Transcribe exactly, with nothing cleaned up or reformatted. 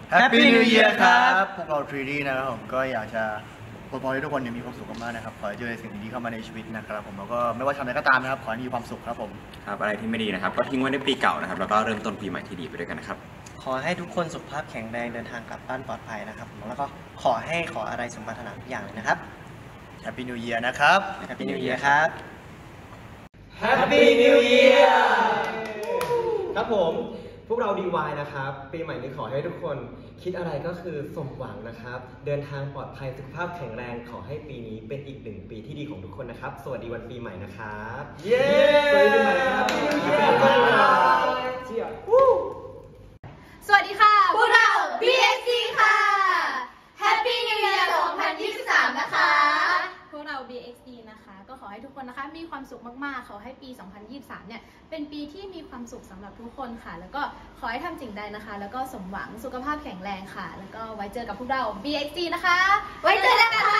Happy New Year ครับพวกเรา ทรี ดี นะครับผมก็อยากจะอวยพรให้ทุกคนมีความสุขมากๆนะครับขอให้เจอสิ่งดีๆเข้ามาในชีวิตนะครับผมแล้วก็ไม่ว่าทำอะไรก็ตามนะครับขอให้มีความสุขครับผมครับอะไรที่ไม่ดีนะครับก็ทิ้งไว้ในปีเก่านะครับแล้วก็เริ่มต้นปีใหม่ที่ดีไปด้วยกันนะครับขอให้ทุกคนสุขภาพแข็งแรงเดินทางกลับบ้านปลอดภัยนะครับแล้วก็ขอให้ขออะไรสมปรารถนาทุกอย่างเลยนะครับ Happy New Year นะครับ Happy New Year ครับ Happy New Year ครับผมพวกเรา ดี วาย นะครับปีใหม่นี้ขอให้ทุกคนคิดอะไรก็คือสมหวังนะครับเดินทางปลอดภัยสุขภาพแข็งแรงขอให้ปีนี้เป็นอีกหนึ่งปีที่ดีของทุกคนนะครับสวัสดีวันปีใหม่นะครับเย้สวัสดีปีใหม่ครับสวัสดีค่ะพวกเรา บี เอ็กซ์ ซี ค่ะ Happy New Year สองพันยี่สิบสาม นะคะพวกเรา บี เอ็กซ์ ซี นะคะก็ขอให้ทุกคนนะคะมีความสุขมากๆขอให้ปี สองพันยี่สิบสาม เนี่ยเป็นปีที่มีความสุขสำหรับทุกคนค่ะแล้วก็ขอให้ทำสิ่งใดนะคะแล้วก็สมหวังสุขภาพแข็งแรงค่ะแล้วก็ไว้เจอกับพวกเรา บี เอ็กซ์ ซี นะคะไว้เจอกันค่ะ